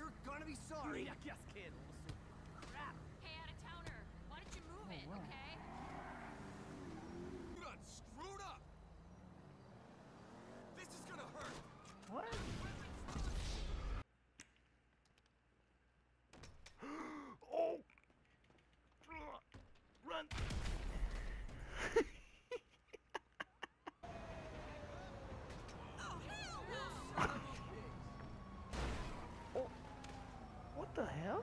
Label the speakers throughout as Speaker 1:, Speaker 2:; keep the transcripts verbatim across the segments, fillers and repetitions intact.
Speaker 1: You're gonna be sorry.
Speaker 2: Yeah, just kidding. Crap.
Speaker 3: Hey, out-of-towner, why don't you move it,
Speaker 4: wow.
Speaker 3: okay?
Speaker 1: You done screwed up. This is gonna hurt.
Speaker 4: What? Oh! Run!
Speaker 3: Oh, hell no!
Speaker 4: Oh! What the hell?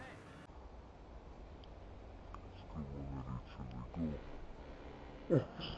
Speaker 5: Oh,